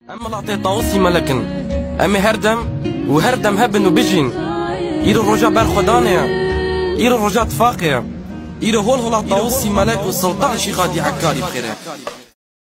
اما لعطي طاوسي ملكن امي هردم وهردم هبن وبجين يرو الرجاء بار خدانيا يرو الرجاء تفاقيا يرو هول هلا طاوسي ملك والسلطان شي غادي عكاري بخيرك